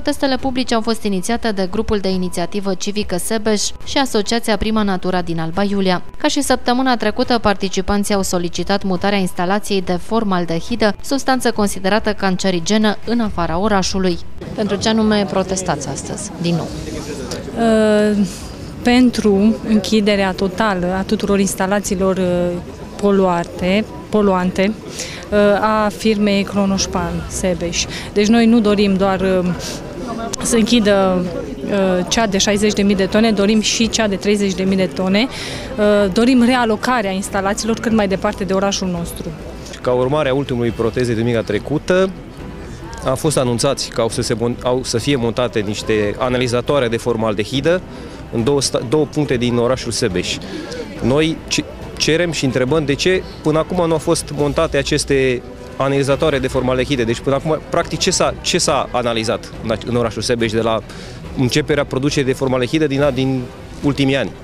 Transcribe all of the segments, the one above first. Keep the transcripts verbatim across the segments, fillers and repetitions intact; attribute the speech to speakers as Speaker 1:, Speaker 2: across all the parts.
Speaker 1: Protestele publice au fost inițiate de grupul de inițiativă civică Sebeș și Asociația Prima Natura din Alba Iulia. Ca și săptămâna trecută, participanții au solicitat mutarea instalației de formaldehidă, substanță considerată cancerigenă, în afara orașului. Pentru ce anume protestați astăzi, din nou?
Speaker 2: Uh, pentru închiderea totală a tuturor instalațiilor uh, poluante, poluante uh, a firmei Kronospan Sebeș. Deci noi nu dorim doar uh, să închidă uh, cea de șaizeci de mii de tone, dorim și cea de treizeci de mii de tone. Uh, dorim realocarea instalațiilor cât mai departe de orașul nostru.
Speaker 3: Ca urmare a ultimului protest de duminica trecută, a fost anunțați că au să, se, au să fie montate niște analizatoare de formaldehidă în două, două puncte din orașul Sebeș. Noi cerem și întrebăm de ce până acum nu au fost montate aceste analizatoare de formaldehidă. Deci până acum, practic, ce s-a, ce s-a analizat în, în orașul Sebeș de la începerea producerii de formaldehidă din, din ultimii ani?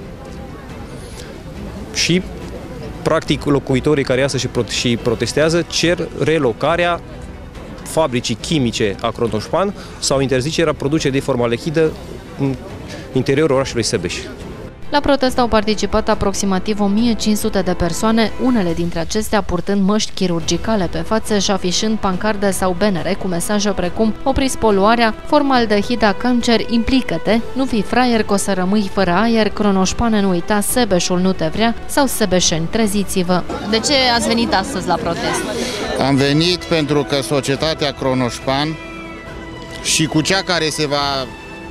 Speaker 3: Și practic locuitorii care iasă și, și protestează cer relocarea fabricii chimice a Kronospan sau interzicerea producerii de formaldehidă în interiorul orașului Sebeș.
Speaker 1: La protest au participat aproximativ o mie cinci sute de persoane, unele dintre acestea purtând măști chirurgicale pe față și afișând pancarde sau bannere cu mesaje precum "Opriți poluarea", "Formaldehida cancer", "Implică-te", "Nu fii fraier că o să rămâi fără aer", "Kronospan nu uita", "Sebeșul nu te vrea" sau "Sebeșeni, treziți-vă". De ce ați venit astăzi la protest?
Speaker 4: Am venit pentru că societatea Kronospan și cu cea care se va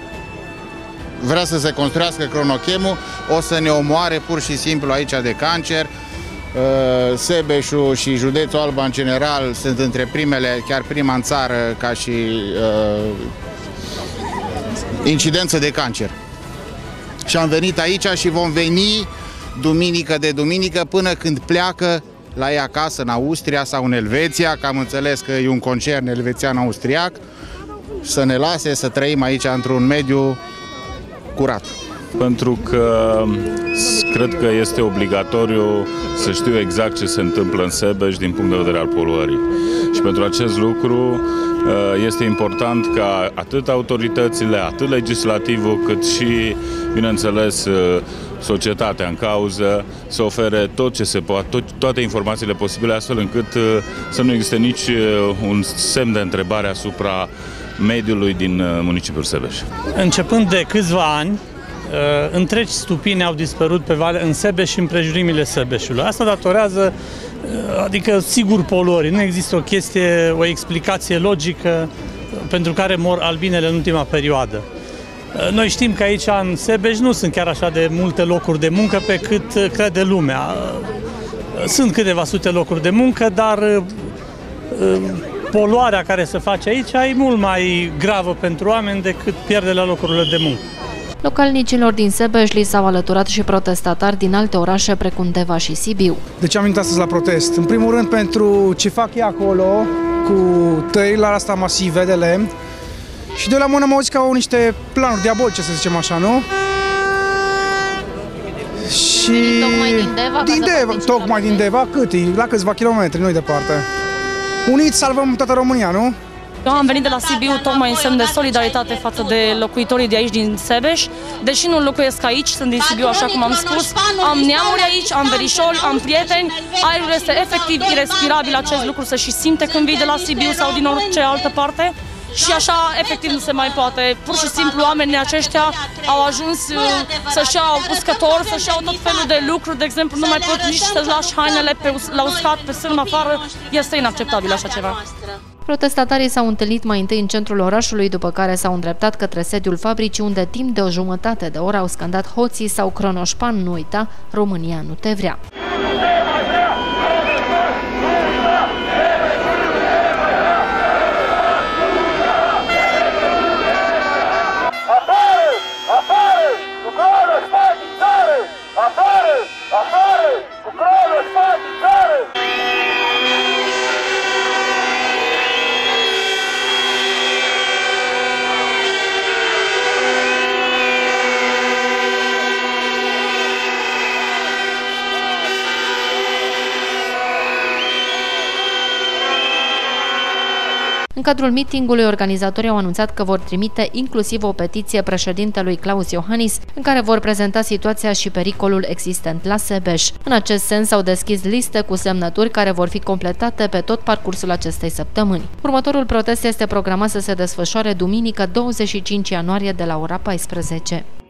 Speaker 4: vrea să se construiască Kronochemul o să ne omoare pur și simplu aici de cancer. Sebeșul și județul Alba în general sunt între primele, chiar prima în țară ca și uh, incidență de cancer. Și am venit aici și vom veni duminică de duminică până când pleacă la ei acasă în Austria sau în Elveția, că am înțeles că e un concern elvețian-austriac, să ne lase să trăim aici într-un mediu curat.
Speaker 5: Pentru că cred că este obligatoriu să știu exact ce se întâmplă în Sebeș din punct de vedere al poluării. Și pentru acest lucru este important ca atât autoritățile, atât legislativul, cât și, bineînțeles, societatea în cauză să ofere tot ce se poate, tot, toate informațiile posibile, astfel încât să nu existe nici un semn de întrebare asupra mediului din municipiul Sebeș.
Speaker 6: Începând de câțiva ani, întregi stupine au dispărut pe vale în Sebeș și în împrejurimile Sebeșului. Asta datorează, adică sigur, poluării. Nu există o chestie, o explicație logică pentru care mor albinele în ultima perioadă. Noi știm că aici în Sebeș nu sunt chiar așa de multe locuri de muncă pe cât crede lumea. Sunt câteva sute locuri de muncă, dar poluarea care se face aici e mult mai gravă pentru oameni decât pierderea locurilor de muncă.
Speaker 1: Localnicilor din Sebeș li s-au alăturat și protestatari din alte orașe precum Deva și Sibiu.
Speaker 7: De ce am venit astăzi la protest? În primul rând pentru ce fac ei acolo cu tăierile astea masive de lemn și de la mână am auzit că au niște planuri diabolice, să zicem așa, nu? Și
Speaker 1: tocmai din Deva?
Speaker 7: Din Deva, tocmai din Deva, cât e? La câțiva kilometri, nu-i departe. Uniți salvăm toată România, nu?
Speaker 8: Eu am venit de la Sibiu tocmai în semn de solidaritate față de locuitorii de aici din Sebeș. Deși nu locuiesc aici, sunt din Sibiu, așa cum am spus, am neamuri aici, am verișori, am prieteni. Aerul este efectiv irespirabil, acest lucru se și simte când vii de la Sibiu sau din orice altă parte. Și așa, efectiv, nu se mai poate. Pur și simplu, oamenii aceștia au ajuns să-și iau uscător, să-și iau tot felul de lucruri. De exemplu, nu mai pot nici să-și lași hainele pe, la uscat, pe sârmă afară. Este inacceptabil așa ceva.
Speaker 1: Protestatarii s-au întâlnit mai întâi în centrul orașului, după care s-au îndreptat către sediul fabricii, unde timp de o jumătate de oră au scandat hoții sau Kronospan nu uita, România nu te vrea. În cadrul meetingului, organizatorii au anunțat că vor trimite inclusiv o petiție președintelui Claus Iohannis, în care vor prezenta situația și pericolul existent la Sebeș. În acest sens au deschis liste cu semnături care vor fi completate pe tot parcursul acestei săptămâni. Următorul protest este programat să se desfășoare duminică douăzeci și cinci ianuarie de la ora paisprezece.